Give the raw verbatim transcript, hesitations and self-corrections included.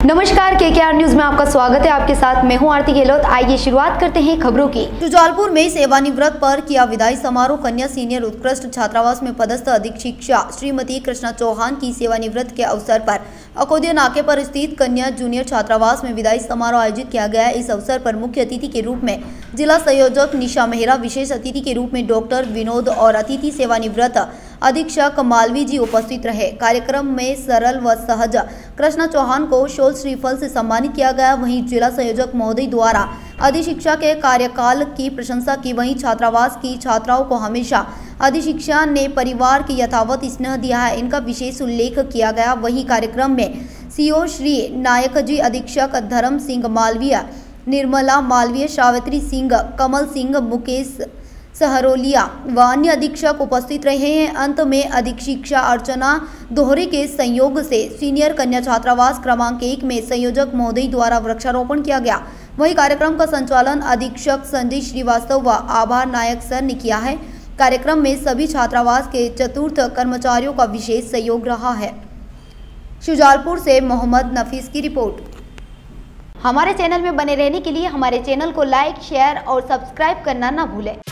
नमस्कार, के के आर न्यूज में आपका स्वागत है। आपके साथ मैं हूं आरती गहलोत। आइए शुरुआत करते हैं खबरों की। शुजालपुर में सेवानिवृत्त पर किया विदाई समारोह। कन्या सीनियर उत्कृष्ट छात्रावास में पदस्थ अधिक शिक्षा श्रीमती कृष्णा चौहान की सेवानिवृत्त के अवसर पर अकोदिया नाके पर स्थित कन्या जूनियर छात्रावास में विदाई समारोह आयोजित किया गया। इस अवसर पर मुख्य अतिथि के रूप में जिला संयोजक निशा मेहरा, विशेष अतिथि के रूप में डॉक्टर विनोद और अतिथि सेवानिवृत्त अधीक्षक मालवी जी उपस्थित रहे। कार्यक्रम में सरल व सहज कृष्णा चौहान को शोल श्रीफल से सम्मानित किया गया। वहीं जिला संयोजक महोदय द्वारा अधिशिक्षा के कार्यकाल की प्रशंसा की। वहीं छात्रावास की छात्राओं को हमेशा अधिशिक्षा ने परिवार के यथावत स्नेह दिया है, इनका विशेष उल्लेख किया गया। वहीं कार्यक्रम में सीओ श्री नायक जी, अधीक्षक धर्म सिंह मालवीय, निर्मला मालवीय, सावित्री सिंह, कमल सिंह, मुकेश सहरोलिया व अन्य अधीक्षक उपस्थित रहे हैं। अंत में अधीक्षिका अर्चना दोहरे के संयोग से सीनियर कन्या छात्रावास क्रमांक एक में संयोजक महोदय द्वारा वृक्षारोपण किया गया। वहीं कार्यक्रम का संचालन अधीक्षक संजय श्रीवास्तव व आभार नायक सर ने किया है। कार्यक्रम में सभी छात्रावास के चतुर्थ कर्मचारियों का विशेष सहयोग रहा है। शुजालपुर से मोहम्मद नफीस की रिपोर्ट। हमारे चैनल में बने रहने के लिए हमारे चैनल को लाइक, शेयर और सब्सक्राइब करना न भूलें।